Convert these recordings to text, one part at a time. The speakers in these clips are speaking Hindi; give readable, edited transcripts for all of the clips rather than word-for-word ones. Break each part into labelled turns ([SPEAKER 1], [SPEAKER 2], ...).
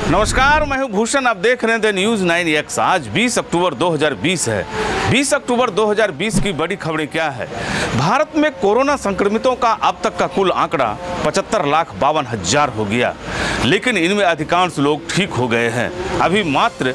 [SPEAKER 1] नमस्कार, मैं हूं भूषण। आप देख रहे हैं द न्यूज़ 9X। आज 20 अक्टूबर 2020 है। 20 अक्टूबर 2020 की बड़ी खबरें क्या है। भारत में कोरोना संक्रमितों का अब तक का कुल आंकड़ा 75,52,000 हो गया, लेकिन इनमें अधिकांश लोग ठीक हो गए हैं। अभी मात्र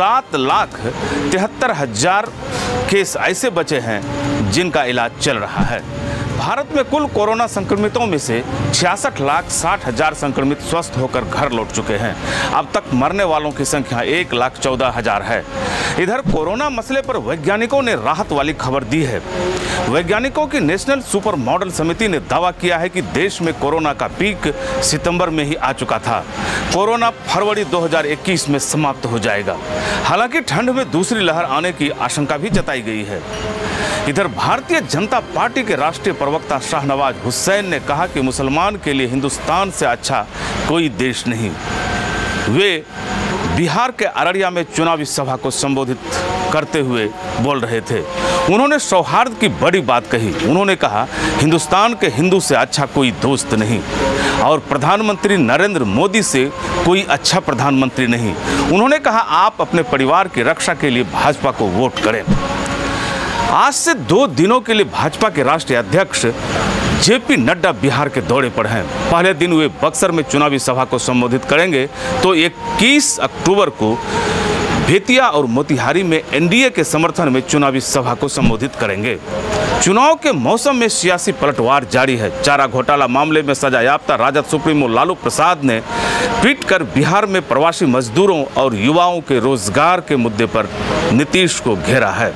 [SPEAKER 1] 7,73,000 केस ऐसे बचे हैं जिनका इलाज चल रहा है। भारत में कुल कोरोना संक्रमितों में से 66,60,000 संक्रमित स्वस्थ होकर घर लौट चुके हैं। अब तक मरने वालों की संख्या 1,14,000 है। इधर कोरोना मसले पर वैज्ञानिकों ने राहत वाली खबर दी है। वैज्ञानिकों की नेशनल सुपर मॉडल समिति ने दावा किया है कि देश में कोरोना का पीक सितंबर में ही आ चुका था। कोरोना फरवरी 2021 में समाप्त हो जाएगा। हालांकि ठंड में दूसरी लहर आने की आशंका भी जताई गई है। इधर भारतीय जनता पार्टी के राष्ट्रीय प्रवक्ता शाहनवाज हुसैन ने कहा कि मुसलमान के लिए हिंदुस्तान से अच्छा कोई देश नहीं। वे बिहार के अररिया में चुनावी सभा को संबोधित करते हुए बोल रहे थे। उन्होंने सौहार्द की बड़ी बात कही। उन्होंने कहा, हिंदुस्तान के हिंदू से अच्छा कोई दोस्त नहीं और प्रधानमंत्री नरेंद्र मोदी से कोई अच्छा प्रधानमंत्री नहीं। उन्होंने कहा, आप अपने परिवार की रक्षा के लिए भाजपा को वोट करें। आज से 2 दिनों के लिए भाजपा के राष्ट्रीय अध्यक्ष जेपी नड्डा बिहार के दौरे पर हैं। पहले दिन वे बक्सर में चुनावी सभा को संबोधित करेंगे तो 21 अक्टूबर को बेतिया और मोतिहारी में एनडीए के समर्थन में चुनावी सभा को संबोधित करेंगे। चुनाव के मौसम में सियासी पलटवार जारी है। चारा घोटाला मामले में सजायाफ्ता राजद सुप्रीमो लालू प्रसाद ने ट्वीट कर बिहार में प्रवासी मजदूरों और युवाओं के रोजगार के मुद्दे पर नीतीश को घेरा है।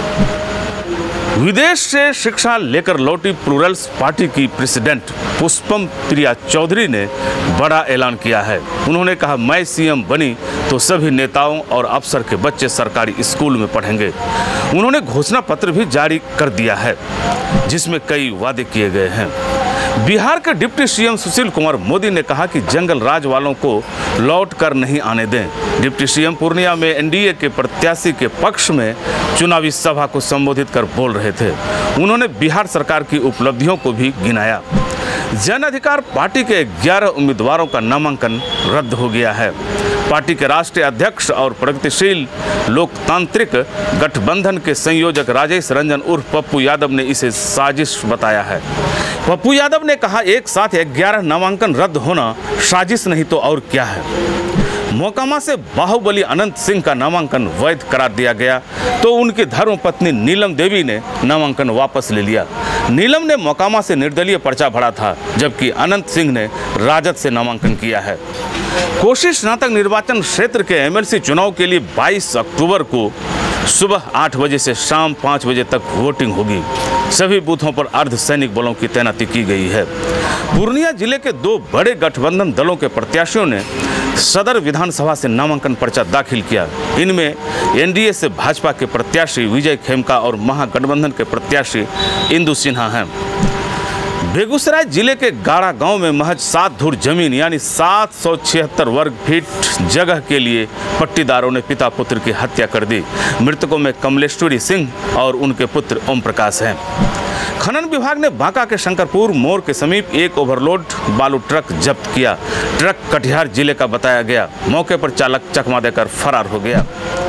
[SPEAKER 1] विदेश से शिक्षा लेकर लौटी प्लूरल्स पार्टी की प्रेसिडेंट पुष्पम प्रिया चौधरी ने बड़ा ऐलान किया है। उन्होंने कहा, मैं सीएम बनी तो सभी नेताओं और अफसर के बच्चे सरकारी स्कूल में पढ़ेंगे। उन्होंने घोषणा पत्र भी जारी कर दिया है जिसमें कई वादे किए गए हैं। बिहार के डिप्टी सीएम सुशील कुमार मोदी ने कहा कि जंगल राज वालों को लौट कर नहीं आने दें। डिप्टी सीएम पूर्णिया में एनडीए के प्रत्याशी के पक्ष में चुनावी सभा को संबोधित कर बोल रहे थे। उन्होंने बिहार सरकार की उपलब्धियों को भी गिनाया। जन अधिकार पार्टी के 11 उम्मीदवारों का नामांकन रद्द हो गया है। पार्टी के राष्ट्रीय अध्यक्ष और प्रगतिशील लोकतांत्रिक गठबंधन के संयोजक राजेश रंजन उर्फ पप्पू यादव ने इसे साजिश बताया है। पप्पू यादव ने कहा, एक साथ 11 नामांकन रद्द होना साजिश नहीं तो और क्या है। मोकामा से बाहुबली अनंत सिंह का नामांकन वैध करार दिया गया तो उनकी धर्मपत्नी नीलम देवी ने नामांकन वापस ले लिया। नीलम ने मोकामा से निर्दलीय पर्चा भरा था, जबकि अनंत सिंह ने राजद से नामांकन किया है। कोसी स्नातक निर्वाचन क्षेत्र के एमएलसी चुनाव के लिए 22 अक्टूबर को सुबह 8 बजे से शाम 5 बजे तक वोटिंग होगी। सभी बूथों पर अर्धसैनिक बलों की तैनाती की गई है। पूर्णिया जिले के 2 बड़े गठबंधन दलों के प्रत्याशियों ने सदर विधानसभा से नामांकन पर्चा दाखिल किया। इनमें एनडीए से भाजपा के प्रत्याशी विजय खेमका और महागठबंधन के प्रत्याशी इंदु सिन्हा हैं। बेगूसराय जिले के गाड़ा गांव में महज 7 धुर जमीन यानी 776 वर्ग फीट जगह के लिए पट्टीदारों ने पिता पुत्र की हत्या कर दी। मृतकों में कमलेश्वरी सिंह और उनके पुत्र ओम प्रकाश हैं। खनन विभाग ने बांका के शंकरपुर मोड़ के समीप एक ओवरलोड बालू ट्रक जब्त किया। ट्रक कटिहार जिले का बताया गया। मौके पर चालक चकमा देकर फरार हो गया।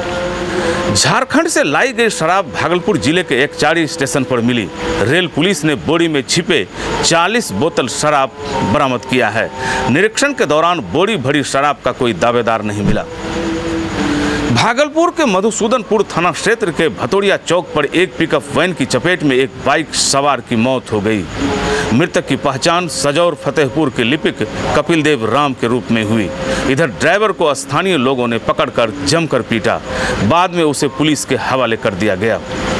[SPEAKER 1] झारखंड से लाई गई शराब भागलपुर जिले के एकचारी स्टेशन पर मिली। रेल पुलिस ने बोरी में छिपे 40 बोतल शराब बरामद किया है। निरीक्षण के दौरान बोरी भरी शराब का कोई दावेदार नहीं मिला। भागलपुर के मधुसूदनपुर थाना क्षेत्र के भतोड़िया चौक पर एक पिकअप वैन की चपेट में एक बाइक सवार की मौत हो गई। मृतक की पहचान सजौर फतेहपुर के लिपिक कपिल देव राम के रूप में हुई। इधर ड्राइवर को स्थानीय लोगों ने पकड़कर जमकर पीटा। बाद में उसे पुलिस के हवाले कर दिया गया।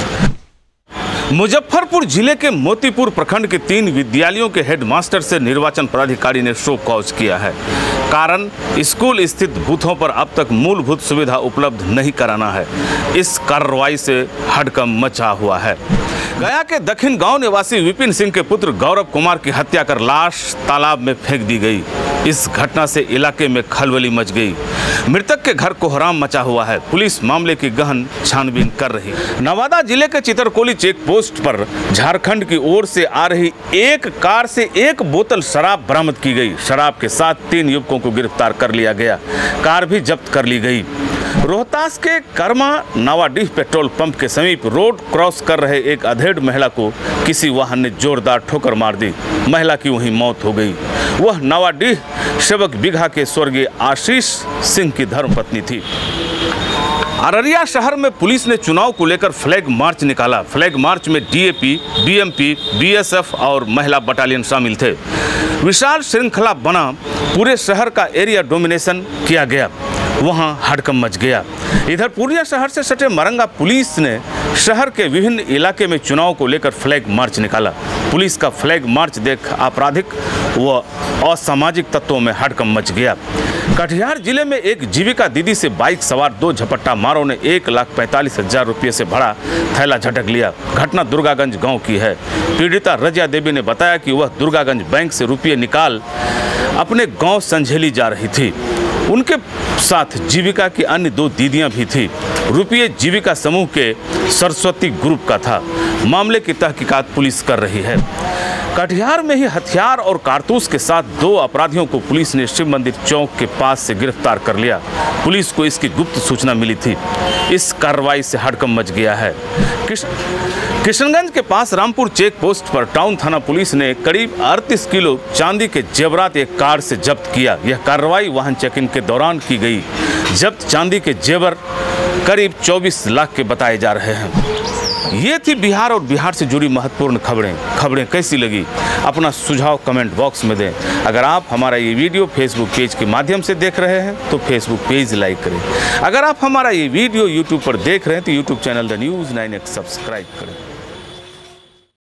[SPEAKER 1] मुजफ्फरपुर जिले के मोतीपुर प्रखंड के 3 विद्यालयों के हेडमास्टर से निर्वाचन पदाधिकारी ने शो कॉज किया है। कारण, स्कूल स्थित बूथों पर अब तक मूलभूत सुविधा उपलब्ध नहीं कराना है। इस कार्रवाई से हड़कंप मचा हुआ है। गया के दक्षिण गांव निवासी विपिन सिंह के पुत्र गौरव कुमार की हत्या कर लाश तालाब में फेंक दी गई। इस घटना से इलाके में खलबली मच गई। मृतक के घर कोहराम मचा हुआ है। पुलिस मामले की गहन छानबीन कर रही है। नवादा जिले के चितरकोली चेक पोस्ट पर झारखंड की ओर से आ रही एक कार से 1 बोतल शराब बरामद की गई। शराब के साथ 3 युवकों को गिरफ्तार कर लिया गया। कार भी जब्त कर ली गई। रोहतास के कर्मा नावाडीह पेट्रोल पंप के समीप रोड क्रॉस कर रहे एक अधेड़ महिला को किसी वाहन ने जोरदार ठोकर मार दी। महिला की वहीं मौत हो गई। वह नावाडीह सेवक बिघा के स्वर्गीय आशीष सिंह की धर्मपत्नी थी। अररिया शहर में पुलिस ने चुनाव को लेकर फ्लैग मार्च निकाला। फ्लैग मार्च में डीएपी, बीएमपी, बीएसएफ और महिला बटालियन शामिल थे। विशाल श्रृंखला बना पूरे शहर का एरिया डोमिनेशन किया गया। वहां हड़कंप मच गया। इधर पूर्णिया शहर से सटे मरंगा पुलिस ने शहर के विभिन्न इलाके में चुनाव को लेकर फ्लैग मार्च निकाला। पुलिस का फ्लैग मार्च देख आपराधिक व असामाजिक तत्वों में हड़कंप मच गया। कटिहार जिले में एक जीविका दीदी से बाइक सवार 2 झपट्टा मारों ने 1,45,000 रुपये से भरा थैला झटक लिया। घटना दुर्गागंज गांव की है। पीड़िता रजिया देवी ने बताया कि वह दुर्गागंज बैंक से रुपये निकाल अपने गांव संझेली जा रही थी। उनके साथ जीविका की अन्य 2 दीदियां भी थी। रुपये जीविका समूह के सरस्वती ग्रुप का था। मामले की तहकीकात पुलिस कर रही है। कटिहार में ही हथियार और कारतूस के साथ 2 अपराधियों को पुलिस ने शिव मंदिर चौक के पास से गिरफ्तार कर लिया। पुलिस को इसकी गुप्त सूचना मिली थी। इस कार्रवाई से हड़कंप मच गया है। किशनगंज के पास रामपुर चेक पोस्ट पर टाउन थाना पुलिस ने करीब 38 किलो चांदी के जेवरात एक कार से जब्त किया। यह कार्रवाई वाहन चेकिंग के दौरान की गई। जब्त चांदी के जेवर करीब 24 लाख के बताए जा रहे हैं। ये थी बिहार और बिहार से जुड़ी महत्वपूर्ण खबरें कैसी लगी अपना सुझाव कमेंट बॉक्स में दें। अगर आप हमारा ये वीडियो फेसबुक पेज के माध्यम से देख रहे हैं तो फेसबुक पेज लाइक करें। अगर आप हमारा ये वीडियो यूट्यूब पर देख रहे हैं तो YouTube channel the news 9X subscribe करें।